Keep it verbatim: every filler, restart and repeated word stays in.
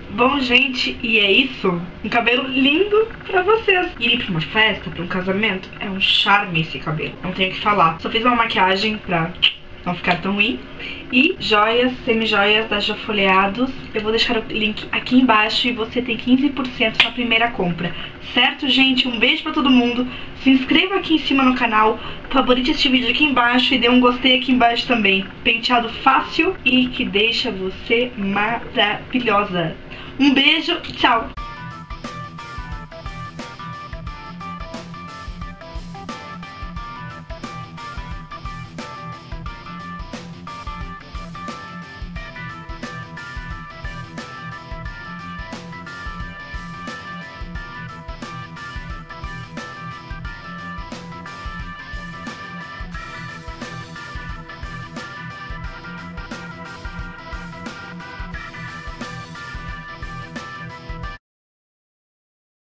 Bom, gente, e é isso. Um cabelo lindo pra vocês. Ir pra uma festa, pra um casamento, é um charme esse cabelo. Não tenho o que falar. Só fiz uma maquiagem pra não ficar tão ruim. E joias, semi-joias da Jofolheados. Eu vou deixar o link aqui embaixo e você tem quinze por cento na primeira compra. Certo, gente? Um beijo pra todo mundo. Se inscreva aqui em cima no canal. Favorite este vídeo aqui embaixo e dê um gostei aqui embaixo também. Penteado fácil e que deixa você maravilhosa. Um beijo, tchau!